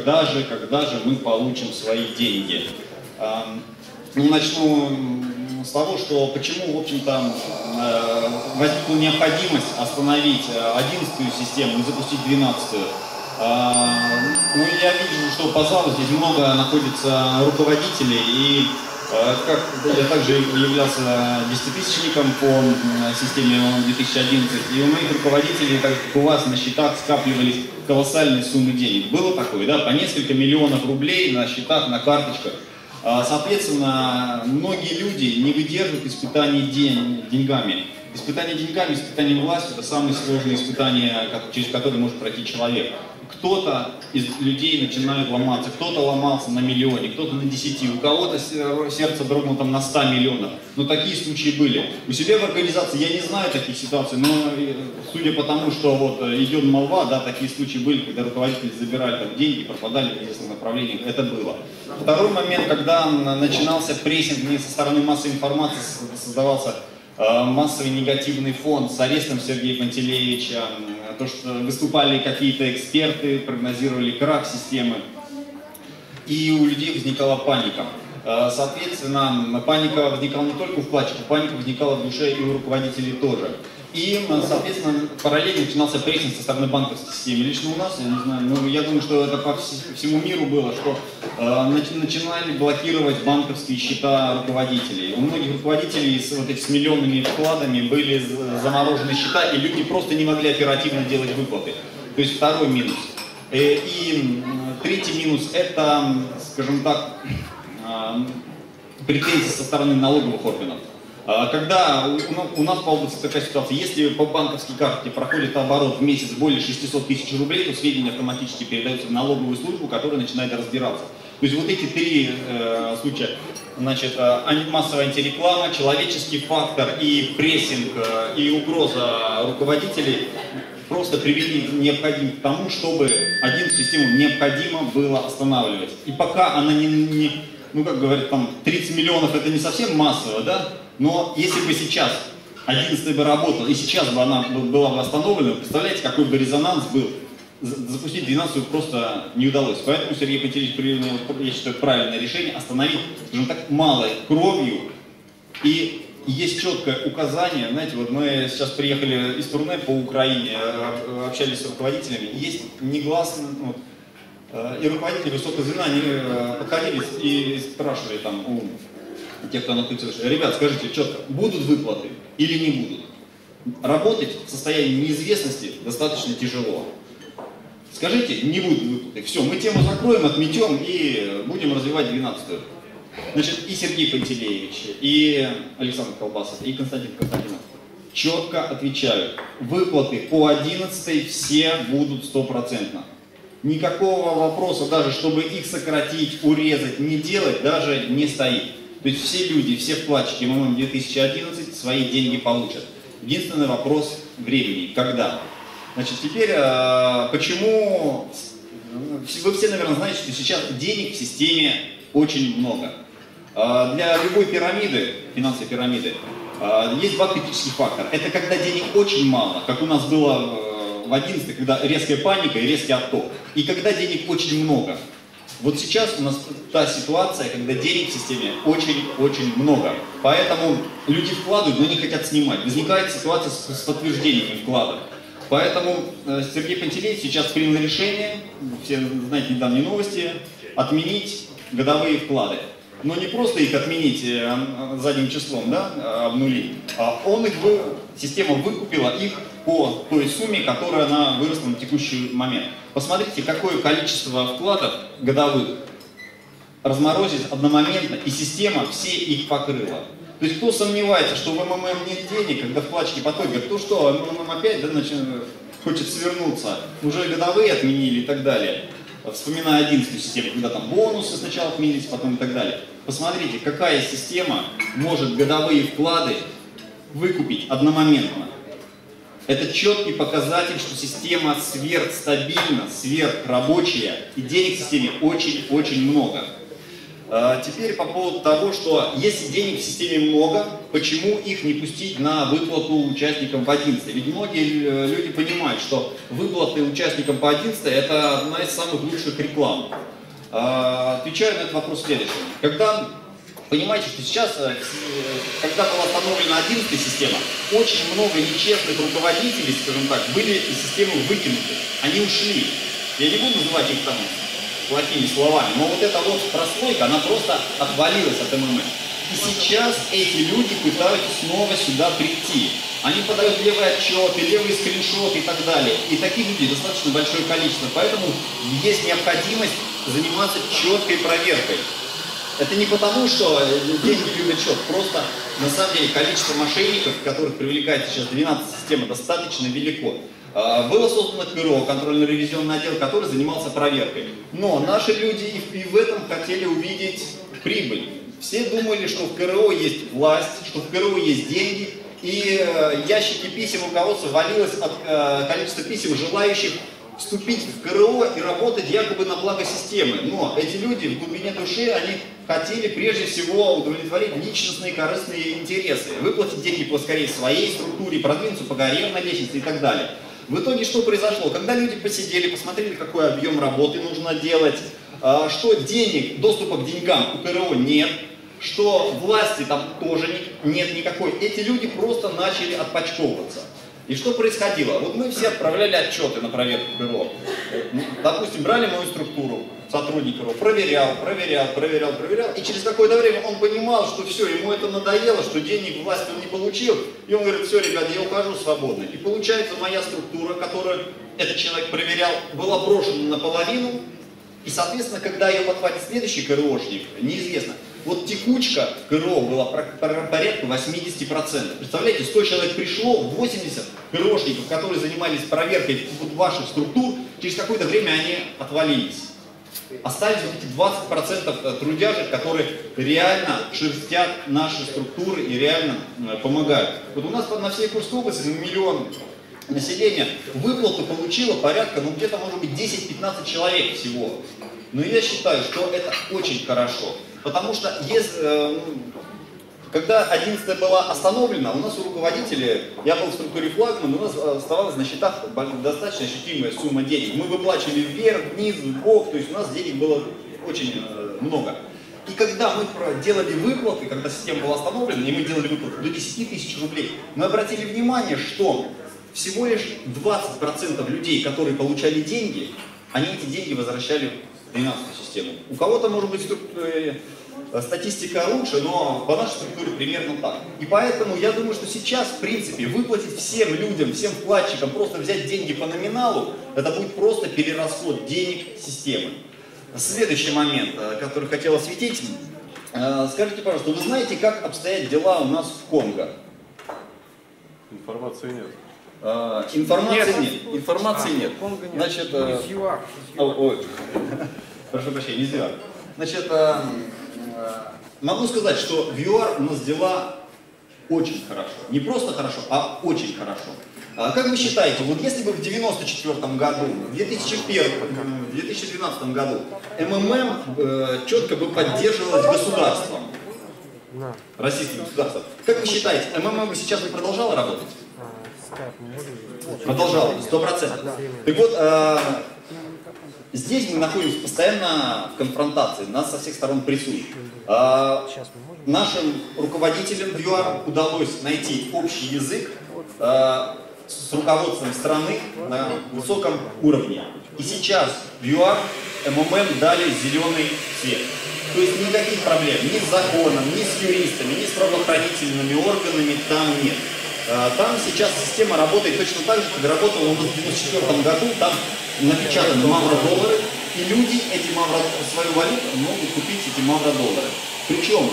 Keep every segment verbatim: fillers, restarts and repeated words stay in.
когда же, когда же мы получим свои деньги. Ну, начну с того, что почему, в общем-то, возникла необходимость остановить одиннадцатую систему и запустить двенадцатую. Ну, я вижу, что по залу здесь много находится руководителей, и как я также являлся десятитысячником по системе две тысячи одиннадцать, и у моих руководителей, как у вас, на счетах скапливались колоссальные суммы денег. Было такое, да, по несколько миллионов рублей на счетах, на карточках. Соответственно, многие люди не выдерживают испытаний день, деньгами. Испытание деньгами, испытание властью – это самые сложные испытания, через которые может пройти человек. Кто-то из людей начинает ломаться, кто-то ломался на миллионе, кто-то на десяти, у кого-то сердце дрогнуло там на ста миллионов. Но такие случаи были. У себя в организации я не знаю таких ситуаций, но судя по тому, что вот идет молва, да, такие случаи были, когда руководители забирали там деньги, пропадали в неизвестных направлениях, это было. Второй момент, когда начинался прессинг не со стороны массовой информации, создавался массовый негативный фон с арестом Сергея Пантелеевича, то, что выступали какие-то эксперты, прогнозировали крах системы, и у людей возникала паника. Соответственно, паника возникала не только у вкладчиков, паника возникала в душе и у руководителей тоже. И, соответственно, параллельно начинался прессинг со стороны банковской системы. Лично у нас, я не знаю, но я думаю, что это по всему миру было, что э, начинали блокировать банковские счета руководителей. У многих руководителей с, вот этих, с миллионными вкладами были заморожены счета, и люди просто не могли оперативно делать выплаты. То есть второй минус. И, и третий минус – это, скажем так, э, претензии со стороны налоговых органов. Когда у нас получится такая ситуация, если по банковской карте проходит оборот в месяц более шестисот тысяч рублей, то сведения автоматически передаются в налоговую службу, которая начинает разбираться. То есть вот эти три э, случая, значит, массовая антиреклама, человеческий фактор и прессинг, э, и угроза руководителей просто привели необходимо к тому, чтобы одну систему необходимо было останавливать. И пока она не, не ну как говорят, там тридцать миллионов это не совсем массово, да? Но если бы сейчас одиннадцатая бы работала, и сейчас бы она была бы остановлена, представляете, какой бы резонанс был? Запустить двенадцатую просто не удалось. Поэтому Сергей Пантелеевич принял, я считаю, правильное решение остановить, скажем так, малой кровью. И есть четкое указание, знаете, вот мы сейчас приехали из турне по Украине, общались с руководителями, есть негласно, вот, и руководители высокого звена, они подходили и спрашивали там у тех, кто находится, ребят, скажите четко, будут выплаты или не будут? Работать в состоянии неизвестности достаточно тяжело. Скажите, не будут выплаты. Все, мы тему закроем, отметем и будем развивать двенадцатую. Значит, и Сергей Пантелеевич, и Александр Колбасов, и Константин Константинов четко отвечают, выплаты по одиннадцатой все будут стопроцентно. Никакого вопроса даже, чтобы их сократить, урезать, не делать, даже не стоит. То есть все люди, все вкладчики эм эм эм две тысячи одиннадцать свои деньги получат. Единственный вопрос времени, когда. Значит, теперь, почему, вы все, наверное, знаете, что сейчас денег в системе очень много. Для любой пирамиды, финансовой пирамиды, есть два критических фактора. Это когда денег очень мало, как у нас было в одиннадцатой, когда резкая паника и резкий отток. И когда денег очень много. Вот сейчас у нас та ситуация, когда денег в системе очень-очень много. Поэтому люди вкладывают, но не хотят снимать. Возникает ситуация с, с подтверждением вкладов. Поэтому э, Сергей Пантелеевич сейчас принял решение, все знаете недавние новости, отменить годовые вклады. Но не просто их отменить э, задним числом, да, обнулить, а он их, вы, система выкупила их по той сумме, которая она выросла на текущий момент. Посмотрите, какое количество вкладов годовых разморозить одномоментно, и система все их покрыла. То есть кто сомневается, что в эм эм эм нет денег, когда вкладчики подходят, говорят, ну что, эм эм эм опять, да, начинает, хочет свернуться, уже годовые отменили и так далее. Вспоминая одиннадцатую систему, когда там бонусы сначала отменились, потом и так далее. Посмотрите, какая система может годовые вклады выкупить одномоментно. Это четкий показатель, что система сверхстабильна, сверхрабочая, и денег в системе очень-очень много. Теперь по поводу того, что если денег в системе много, почему их не пустить на выплату участникам по одиннадцатой? Ведь многие люди понимают, что выплаты участникам по одиннадцатой это одна из самых лучших реклам. Отвечаю на этот вопрос следующим. Когда, понимаете, что сейчас, когда была установлена одиннадцатая система, очень много нечестных руководителей, скажем так, были из системы выкинуты. Они ушли. Я не буду называть их там плохими словами, но вот эта вот прослойка, она просто отвалилась от МММ. И сейчас эти люди пытаются снова сюда прийти. Они подают левые отчеты, левые скриншоты и так далее. И таких людей достаточно большое количество. Поэтому есть необходимость заниматься четкой проверкой. Это не потому, что деньги любят счет, просто на самом деле количество мошенников, которых привлекает сейчас двенадцатая система, достаточно велико. Было создано КРО, контрольно-ревизионный отдел, который занимался проверкой. Но наши люди и в этом хотели увидеть прибыль. Все думали, что в КРО есть власть, что в КРО есть деньги, и ящики писем руководства валилось от количества писем, желающих вступить в КРО и работать якобы на благо системы. Но эти люди в глубине души, они хотели прежде всего удовлетворить личностные корыстные интересы, выплатить деньги поскорее своей структуре, продвинуться по карьерной лестнице и так далее. В итоге что произошло? Когда люди посидели, посмотрели, какой объем работы нужно делать, что денег, доступа к деньгам у КРО нет, что власти там тоже нет никакой, эти люди просто начали отпочковываться. И что происходило? Вот мы все отправляли отчеты на проверку КРО. Допустим, брали мою структуру, сотрудник КРО, проверял, проверял, проверял, проверял, и через какое-то время он понимал, что все, ему это надоело, что денег власть он не получил, и он говорит, все, ребят, я ухожу свободно. И получается, моя структура, которую этот человек проверял, была брошена наполовину, и, соответственно, когда ее подхватит следующий КРОшник, неизвестно. Вот текучка в КРО была порядка восьмидесяти процентов. Представляете, сто человек пришло, восемьдесят КРОшников, которые занимались проверкой ваших структур, через какое-то время они отвалились. Остались вот эти двадцать процентов трудяжек, которые реально шерстят наши структуры и реально помогают. Вот у нас на всей Курской области миллион населения выплату получило порядка, ну где-то может быть десять-пятнадцать человек всего. Но я считаю, что это очень хорошо. Потому что если, э, когда одиннадцатая была остановлена, у нас у руководителей, я был в структуре флагман, у нас оставалась на счетах достаточно ощутимая сумма денег. Мы выплачивали вверх, вниз, вбок, то есть у нас денег было очень э, много. И когда мы делали выплаты, когда система была остановлена, и мы делали выплаты до десяти тысяч рублей, мы обратили внимание, что всего лишь двадцать процентов людей, которые получали деньги, они эти деньги возвращали в двенадцатую систему. У кого-то может быть статистика лучше, но по нашей структуре примерно так. И поэтому я думаю, что сейчас, в принципе, выплатить всем людям, всем вкладчикам, просто взять деньги по номиналу, это будет просто перерасход денег системы. Следующий момент, который хотел осветить. Скажите, пожалуйста, вы знаете, как обстоят дела у нас в Конго? Информации нет. Uh, информации нет. нет. Информации а, нет. нет. Значит, uh... ЮАР. Ой, ой. Прошу прощения, не ЮАР. Значит, uh, могу сказать, что в ЮАР у нас дела очень хорошо. Не просто хорошо, а очень хорошо. Uh, как вы считаете, вот если бы в девяносто четвёртом году, в две тысячи первом, в две тысячи двенадцатом году МММ uh, четко бы поддерживалось государством, российским государством, как вы считаете, МММ сейчас бы продолжало работать? Продолжал, сто процентов. Так вот, э, здесь мы находимся постоянно в конфронтации, нас со всех сторон прессуют. Э, нашим руководителям в ЮАР удалось найти общий язык э, с руководством страны на высоком уровне. И сейчас в ЮАР МММ дали зеленый цвет. То есть никаких проблем ни с законом, ни с юристами, ни с правоохранительными органами там нет. Там сейчас система работает точно так же, как работала у нас в девяносто четвёртом году, там напечатаны мавро-доллары, и люди эти мавро, свою валюту могут купить эти мавро-доллары. Причем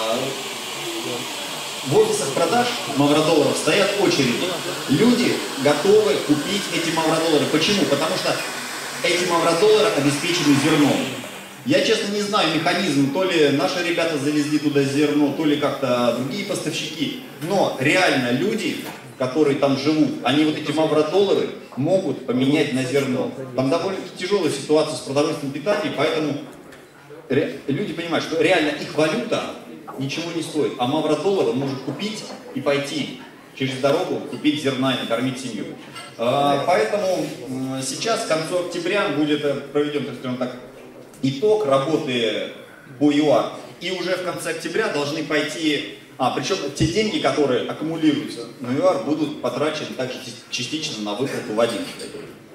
в офисах продаж мавро-долларов стоят очереди. Люди готовы купить эти мавро-доллары. Почему? Потому что эти мавро-доллары обеспечены зерном. Я, честно, не знаю механизм, то ли наши ребята завезли туда зерно, то ли как-то другие поставщики. Но реально люди, которые там живут, они вот эти мавро-доллары могут поменять на зерно. Там довольно тяжелая ситуация с продовольственным питанием, поэтому люди понимают, что реально их валюта ничего не стоит, а мавро-доллар может купить и пойти через дорогу, купить зерна и накормить семью. Поэтому сейчас, к концу октября, будет проведен, так скажем так, итог работы по ЮАР. И уже в конце октября должны пойти, а, причем те деньги, которые аккумулируются на ЮАР, будут потрачены также частично на выплату в одиннадцатый.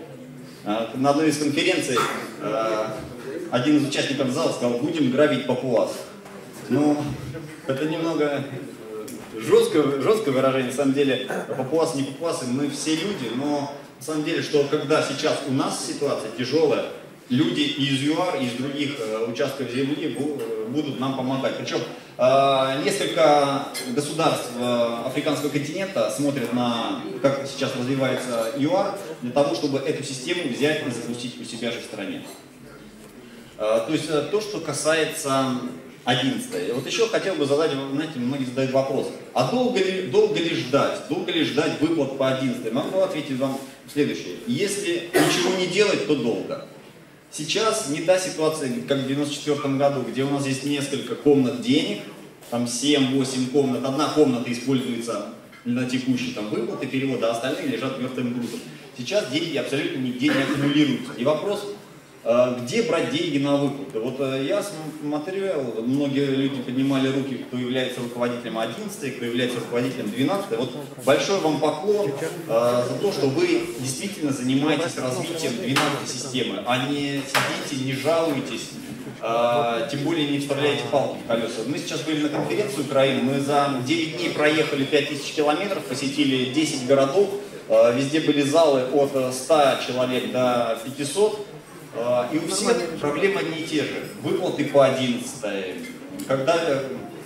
На одной из конференций один из участников зала сказал: будем грабить папуас. Ну, это немного жесткое, жесткое выражение, на самом деле, папуасы, не папуасы, мы все люди, но на самом деле, что когда сейчас у нас ситуация тяжелая, люди из ЮАР, из других участков земли будут нам помогать. Причем несколько государств африканского континента смотрят на, как сейчас развивается ЮАР, для того, чтобы эту систему взять и запустить у себя же в стране. То есть то, что касается одиннадцатой. Вот еще хотел бы задать, знаете, многие задают вопрос, а долго ли, долго ли ждать, долго ли ждать выплат по одиннадцатой? Могу ответить вам следующее. Если ничего не делать, то долго. Сейчас не та ситуация, как в девяносто четвёртом году, где у нас есть несколько комнат денег, там семь-восемь комнат, одна комната используется на текущие там выплаты, переводы, а остальные лежат мертвым грузом. Сейчас деньги абсолютно нигде не аккумулируются. И вопрос, где брать деньги на выплаты? Вот я смотрел, многие люди поднимали руки, кто является руководителем одиннадцатой, кто является руководителем двенадцатой. Вот большой вам поклон за то, что вы действительно занимаетесь развитием двенадцатой системы, а не сидите, не жалуетесь, тем более не вставляете палки в колеса. Мы сейчас были на конференции Украины, мы за девять дней проехали пять тысяч километров, посетили десять городов, везде были залы от ста человек до пятисот. И у всех проблемы одни и те же. Выплаты по одиннадцатой, когда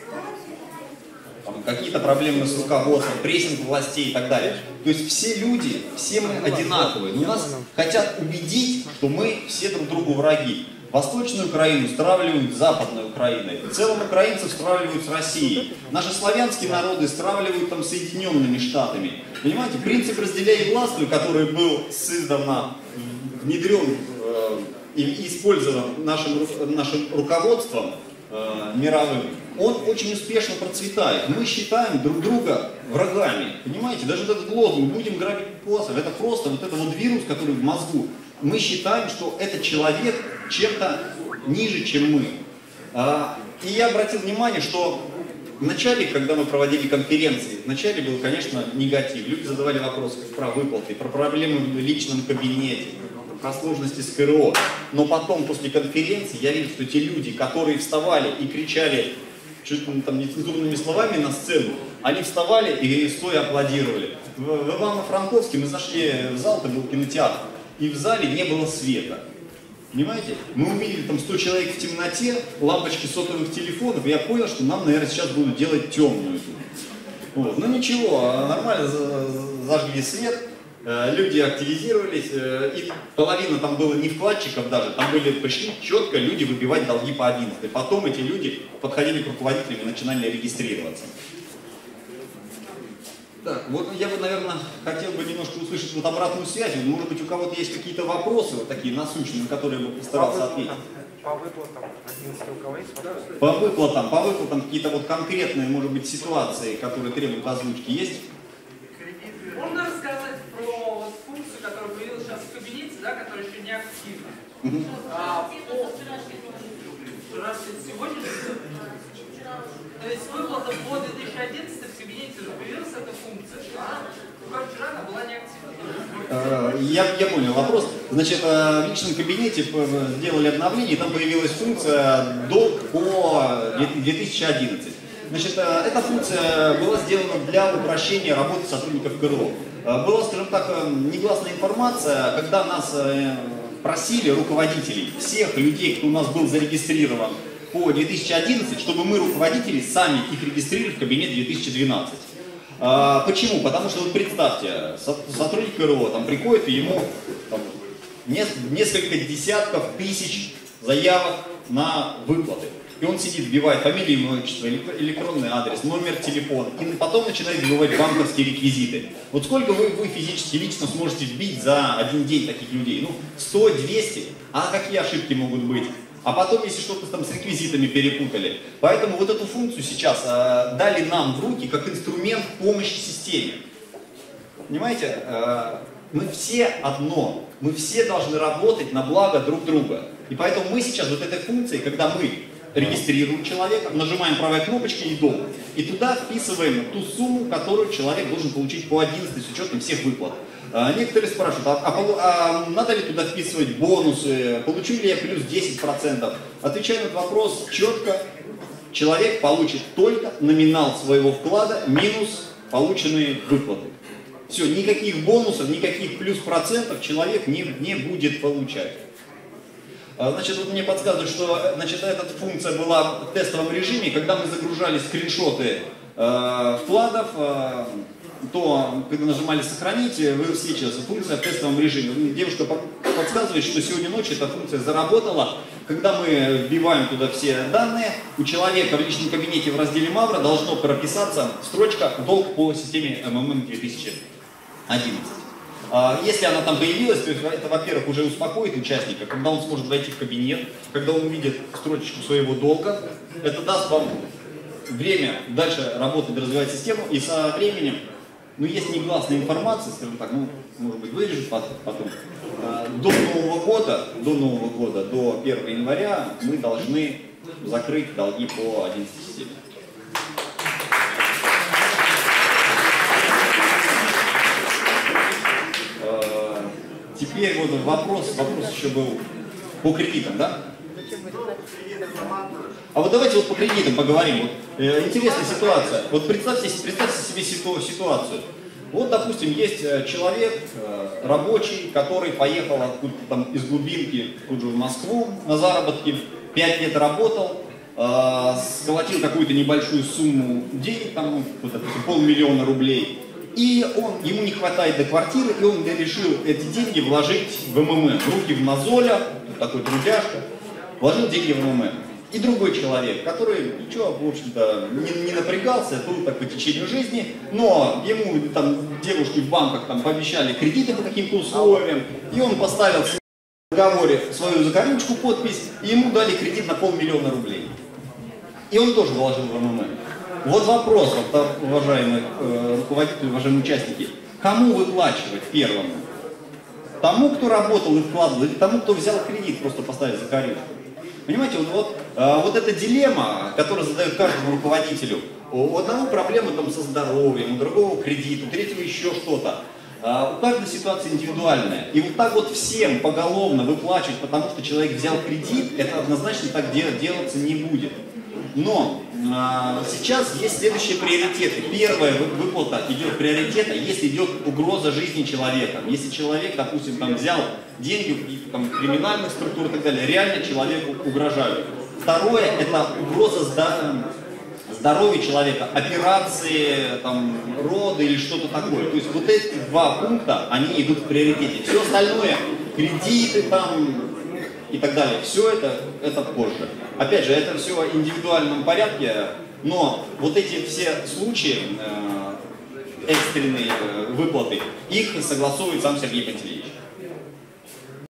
какие-то проблемы с руководством, прессинг властей и так далее. То есть все люди, все мы одинаковые. Но нас хотят убедить, что мы все друг другу враги. Восточную Украину стравливают с Западной Украиной. В целом украинцев стравливают с Россией. Наши славянские народы стравливают там с Соединенными Штатами. Понимаете, принцип разделяй и властвуй, который был издавна внедрен и использован нашим, нашим руководством э, мировым, он очень успешно процветает. Мы считаем друг друга врагами. Понимаете, даже этот лозунг «будем грабить папуасов» это просто вот этот вот вирус, который в мозгу. Мы считаем, что этот человек чем-то ниже, чем мы. А, и я обратил внимание, что в начале, когда мы проводили конференции, в начале был, конечно, негатив. Люди задавали вопросы про выплаты, про проблемы в личном кабинете, про сложности с КРО. Но потом, после конференции, я видел, что те люди, которые вставали и кричали чуть ли там нецензурными словами на сцену, они вставали и стоя аплодировали. В, в Ивано-Франковске мы зашли в зал, это был кинотеатр, и в зале не было света. Понимаете? Мы увидели там сто человек в темноте, лампочки сотовых телефонов, и я понял, что нам, наверное, сейчас будут делать темную. Вот. Ну ничего, нормально зажгли свет. Люди активизировались, и половина там было не вкладчиков даже, там были, пришли четко люди выбивать долги по одиннадцатой. Потом эти люди подходили к руководителям и начинали регистрироваться. Так, вот я бы, наверное, хотел бы немножко услышать вот обратную связь. Может быть, у кого-то есть какие-то вопросы, вот такие насущные, на которые я бы постарался ответить. По выплатам одиннадцатой у кого есть вопросы? По выплатам, по выплатам какие-то вот конкретные, может быть, ситуации, которые требуют озвучки, есть? Можно рассказать про вот функцию, которая появилась сейчас в кабинете, да, которая еще не активна? Uh-huh. А, по... Сегодня? То есть выплата по две тысячи одиннадцатому в кабинете уже появилась эта функция, а как вчера она была не активна. Я, я понял вопрос. Значит, в личном кабинете сделали обновление, и там появилась функция долг по две тысячи одиннадцатому. Значит, эта функция была сделана для упрощения работы сотрудников КРО. Была, скажем так, негласная информация, когда нас просили руководителей, всех людей, кто у нас был зарегистрирован по две тысячи одиннадцатому, чтобы мы, руководители, сами их регистрировали в кабинет две тысячи двенадцатый. Почему? Потому что, вот представьте, сотрудник КРО там приходит, и ему там, несколько десятков тысяч заявок на выплаты. И он сидит, вбивает фамилию, имя, отчество, электронный адрес, номер телефона, и потом начинает вбивать банковские реквизиты. Вот сколько вы, вы физически лично сможете вбить за один день таких людей? Ну, сто-двести. А какие ошибки могут быть? А потом, если что-то там с реквизитами перепутали. Поэтому вот эту функцию сейчас э, дали нам в руки как инструмент помощи системе. Понимаете, э, мы все одно, мы все должны работать на благо друг друга. И поэтому мы сейчас вот этой функцией, когда мы регистрируем человека, нажимаем правой кнопочкой и долг, и туда вписываем ту сумму, которую человек должен получить по одиннадцатой с учетом всех выплат. Некоторые спрашивают, а, а, а надо ли туда вписывать бонусы, получу ли я плюс десять процентов? Отвечаю на этот вопрос четко. Человек получит только номинал своего вклада минус полученные выплаты. Все, никаких бонусов, никаких плюс процентов человек не, не будет получать. Значит, вот мне подсказывают, что значит, эта функция была в тестовом режиме, когда мы загружали скриншоты э, вкладов, э, то, когда нажимали «Сохранить», высвечивалась функция в тестовом режиме. Девушка подсказывает, что сегодня ночью эта функция заработала. Когда мы вбиваем туда все данные, у человека в личном кабинете в разделе Мавра должно прописаться строчка «Долг по системе эм эм эм две тысячи одиннадцать». Если она там появилась, то это, во-первых, уже успокоит участника, когда он сможет войти в кабинет, когда он увидит строчку своего долга, это даст вам время дальше работать и развивать систему, и со временем, ну, есть негласная информация, скажем так, ну, может быть, вырежут потом. До Нового года, до Нового года, до первого января мы должны закрыть долги по одиннадцатой системе. Теперь вот вопрос, вопрос еще был по кредитам, да? А вот давайте вот по кредитам поговорим. Вот, э, интересная ситуация. Вот представьте, представьте себе ситу, ситуацию. Вот, допустим, есть человек, э, рабочий, который поехал откуда-то там из глубинки тут же в Москву на заработки, пять лет работал, э, сколотил какую-то небольшую сумму денег, там, вот, допустим, полмиллиона рублей, и он, ему не хватает до квартиры, и он решил эти деньги вложить в эм эм эм. Руки в мозоля, такой трудяшка, вложил деньги в эм эм эм. И другой человек, который ничего, в общем-то, не, не напрягался, был так по течению жизни, но ему там девушки в банках там пообещали кредиты по каким-то условиям, и он поставил в договоре свою закорючку, подпись, и ему дали кредит на полмиллиона рублей. И он тоже вложил в эм эм эм. Вот вопрос, вот, уважаемые э, руководители, уважаемые участники, кому выплачивать первому? Тому, кто работал и вкладывал, или тому, кто взял кредит, просто поставить закорючку? Понимаете, вот, вот, э, вот эта дилемма, которую задают каждому руководителю. У одного проблемы там со здоровьем, у другого кредит, у третьего еще что-то. Э, у каждой ситуация индивидуальная. И вот так вот всем поголовно выплачивать, потому что человек взял кредит, это однозначно так дел, делаться не будет. Но э, сейчас есть следующие приоритеты. Первая выплата идет приоритета, если идет угроза жизни человека. Если человек, допустим, там, взял деньги в каких-то там криминальных структур и так далее, реально человеку угрожают. Второе – это угроза здоровья человека, операции, там, роды или что-то такое. То есть вот эти два пункта, они идут в приоритете. Все остальное, кредиты там и так далее, все это, это позже. Опять же, это все в индивидуальном порядке, но вот эти все случаи, э, экстренные э, выплаты, их согласовывает сам Сергей Пантелеевич.